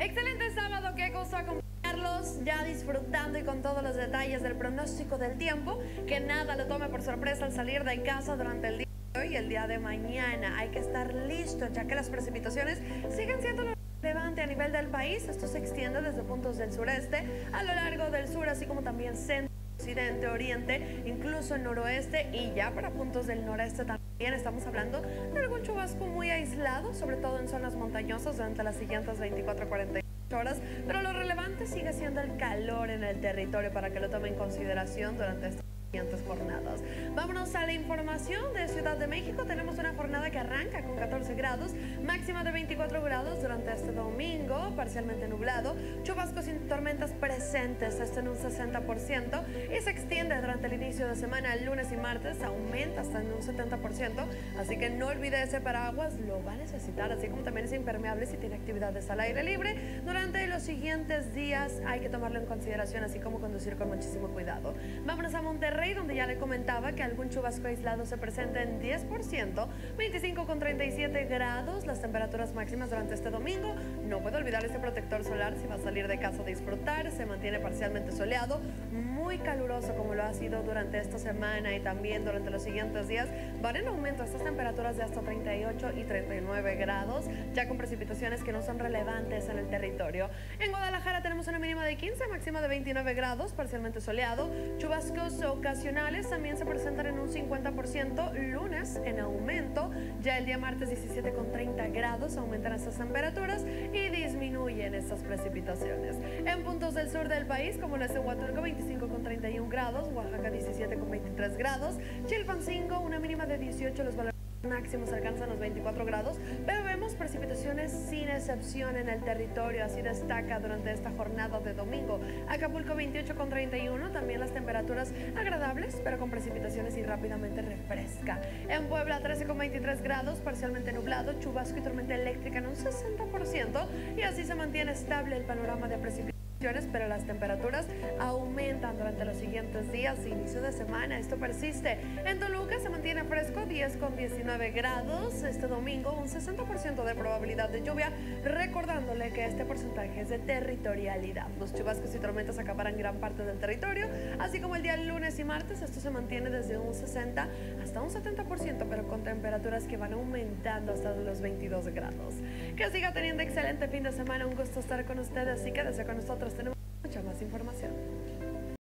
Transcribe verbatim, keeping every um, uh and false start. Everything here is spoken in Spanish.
Excelente sábado, qué gusto acompañarlos, ya disfrutando y con todos los detalles del pronóstico del tiempo. Que nada lo tome por sorpresa al salir de casa durante el día de hoy y el día de mañana. Hay que estar listos, ya que las precipitaciones siguen siendo lo relevante a nivel del país. Esto se extiende desde puntos del sureste a lo largo del sur, así como también centro, occidente, oriente, incluso el noroeste, y ya para puntos del noreste también estamos hablando de algún chubasco muy aislado, sobre todo en zonas montañosas durante las siguientes veinticuatro a cuarenta y ocho horas, pero lo relevante sigue siendo el calor en el territorio para que lo tome en consideración durante estas siguientes jornadas. Vámonos a la información de Ciudad de México. Tenemos una jornada que arranca con catorce grados, máxima de veinticuatro grados durante este domingo, parcialmente nublado, chubascos y tormentas presentes, esto en un sesenta por ciento, y se extiende durante el inicio de semana, el lunes y martes, aumenta hasta en un setenta por ciento, así que no olvide ese paraguas, lo va a necesitar, así como también es impermeable si tiene actividades al aire libre. Durante los siguientes días hay que tomarlo en consideración, así como conducir con muchísimo cuidado. Vámonos a Monterrey, donde ya le comentaba que algún chubasco aislado se presenta en diez por ciento, veinticinco con treinta y siete grados, las temperaturas máximas durante este domingo. No puede olvidar ese protector solar si va a salir de casa a disfrutar. Se mantiene parcialmente soleado, muy caluroso como lo ha sido durante esta semana y también durante los siguientes días. Van en aumento estas temperaturas de hasta treinta y ocho y treinta y nueve grados, ya con precipitaciones que no son relevantes en el territorio. En Guadalajara tenemos una mínima de quince, máxima de veintinueve grados, parcialmente soleado, chubascos ocasionales también se presentan en un cincuenta por ciento, lunes en aumento, ya el día martes diecisiete con treinta grados, aumentan estas temperaturas y disminuyen estas precipitaciones. En puntos del sur del país, como lo es en Huatulco, veinticinco con treinta y un grados, Oaxaca diecisiete con veintitrés grados, Chilpancingo una mínima de dieciocho, los valores máximos alcanzan los veinticuatro grados, pero vemos precipitaciones sin excepción en el territorio, así destaca durante esta jornada de domingo. Acapulco veintiocho con treinta y uno, también las temperaturas agradables, pero con precipitaciones y rápidamente refresca. En Puebla trece con veintitrés grados, parcialmente nublado, chubasco y tormenta eléctrica en un sesenta por ciento, y así se mantiene estable el panorama de precipitaciones, pero las temperaturas aumentan durante los siguientes días, inicio de semana, esto persiste. En Toluca se mantiene fresco, diez con diecinueve grados, este domingo un sesenta por ciento de probabilidad de lluvia, recordándole que este porcentaje es de territorialidad. Los chubascos y tormentas acaparan gran parte del territorio, así como el día lunes y martes, esto se mantiene desde un sesenta hasta un setenta por ciento, pero con temperaturas que van aumentando hasta los veintidós grados. Que siga teniendo excelente fin de semana, un gusto estar con ustedes y quédese con nosotros. Tenemos mucha más información.